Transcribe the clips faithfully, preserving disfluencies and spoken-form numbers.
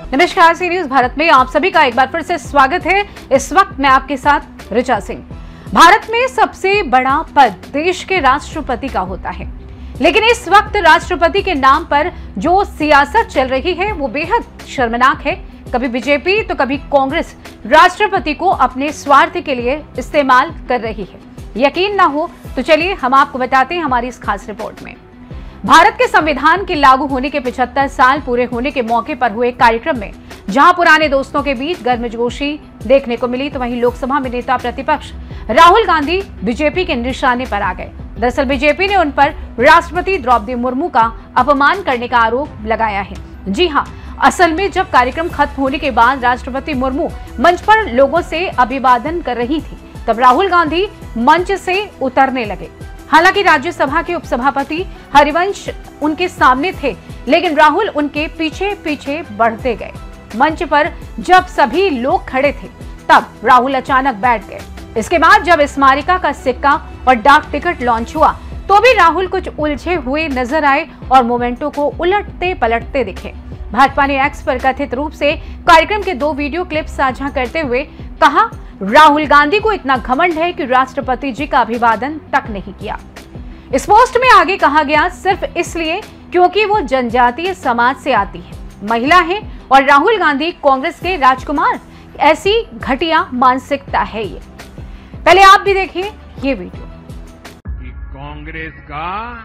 नमस्कार, सी न्यूज भारत में आप सभी का एक बार फिर से स्वागत है। इस वक्त मैं आपके साथ ऋचा सिंह। भारत में सबसे बड़ा पद देश के राष्ट्रपति का होता है, लेकिन इस वक्त राष्ट्रपति के नाम पर जो सियासत चल रही है वो बेहद शर्मनाक है। कभी बीजेपी तो कभी कांग्रेस राष्ट्रपति को अपने स्वार्थ के लिए इस्तेमाल कर रही है। यकीन ना हो तो चलिए हम आपको बताते हैं हमारी इस खास रिपोर्ट में। भारत के संविधान के लागू होने के पचहत्तर साल पूरे होने के मौके पर हुए कार्यक्रम में जहां पुराने दोस्तों के बीच गर्मजोशी देखने को मिली, तो वहीं लोकसभा में नेता प्रतिपक्ष राहुल गांधी बीजेपी के निशाने पर आ गए। दरअसल बीजेपी ने उन पर राष्ट्रपति द्रौपदी मुर्मू का अपमान करने का आरोप लगाया है। जी हां, असल में जब कार्यक्रम खत्म होने के बाद राष्ट्रपति मुर्मू मंच पर लोगों से अभिवादन कर रही थी, तब राहुल गांधी मंच से उतरने लगे। हालांकि राज्यसभा के उपसभापति हरिवंश उनके सामने थे, लेकिन राहुल उनके पीछे पीछे बढ़ते गए। मंच पर जब सभी लोग खड़े थे, तब राहुल अचानक बैठ गए। इसके बाद जब स्मारिका का सिक्का और डाक टिकट लॉन्च हुआ, तो भी राहुल कुछ उलझे हुए नजर आए और मोमेंटो को उलटते पलटते दिखे। भाजपा ने एक्स पर कथित रूप से कार्यक्रम के दो वीडियो क्लिप साझा करते हुए कहा, राहुल गांधी को इतना घमंड है कि राष्ट्रपति जी का अभिवादन तक नहीं किया। इस पोस्ट में आगे कहा गया, सिर्फ इसलिए क्योंकि वो जनजातीय समाज से आती है, महिला है और राहुल गांधी कांग्रेस के राजकुमार। ऐसी घटिया मानसिकता है ये। पहले आप भी देखिए ये वीडियो। कि कांग्रेस का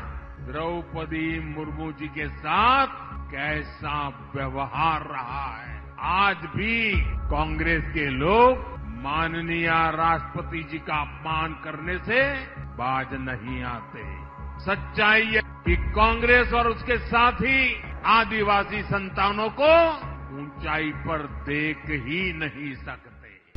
द्रौपदी मुर्मू जी के साथ कैसा व्यवहार रहा है। आज भी कांग्रेस के लोग माननीय राष्ट्रपति जी का अपमान करने से बाज नहीं आते। सच्चाई है कि कांग्रेस और उसके साथी आदिवासी संतानों को ऊंचाई पर देख ही नहीं सकते।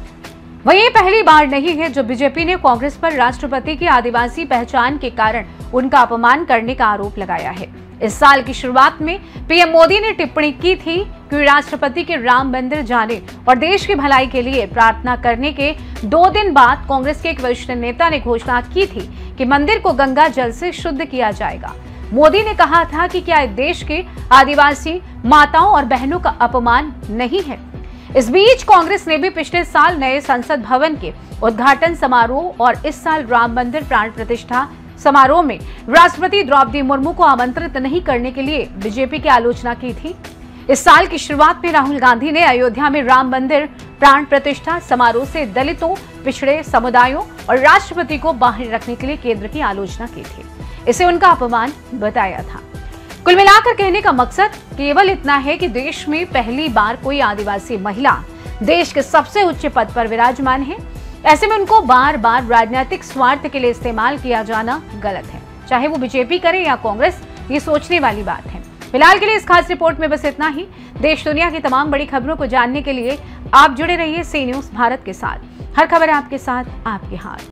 वह ये पहली बार नहीं है जब बीजेपी ने कांग्रेस पर राष्ट्रपति की आदिवासी पहचान के कारण उनका अपमान करने का आरोप लगाया है। इस साल की शुरुआत में पीएम मोदी ने टिप्पणी की थी कि राष्ट्रपति के राम मंदिर जाने और देश की भलाई के लिए प्रार्थना करने के दो दिन बाद कांग्रेस के एक वरिष्ठ नेता ने घोषणा की थी कि मंदिर को गंगा जल से शुद्ध किया जाएगा। मोदी ने कहा था कि क्या देश के आदिवासी माताओं और बहनों का अपमान नहीं है। इस बीच कांग्रेस ने भी पिछले साल नए संसद भवन के उद्घाटन समारोह और इस साल राम मंदिर प्राण प्रतिष्ठा समारोह में राष्ट्रपति द्रौपदी मुर्मू को आमंत्रित नहीं करने के लिए बीजेपी की आलोचना की थी। इस साल की शुरुआत में राहुल गांधी ने अयोध्या में राम मंदिर प्राण प्रतिष्ठा समारोह से दलितों, पिछड़े समुदायों और राष्ट्रपति को बाहर रखने के लिए केंद्र की आलोचना की थी। इसे उनका अपमान बताया था। कुल मिलाकर कहने का मकसद केवल इतना है कि देश में पहली बार कोई आदिवासी महिला देश के सबसे उच्च पद पर विराजमान है। ऐसे में उनको बार बार राजनीतिक स्वार्थ के लिए इस्तेमाल किया जाना गलत है, चाहे वो बीजेपी करे या कांग्रेस। ये सोचने वाली बात है। फिलहाल के लिए इस खास रिपोर्ट में बस इतना ही। देश दुनिया की तमाम बड़ी खबरों को जानने के लिए आप जुड़े रहिए सी न्यूज भारत के साथ। हर खबर आपके साथ, आपके हाथ।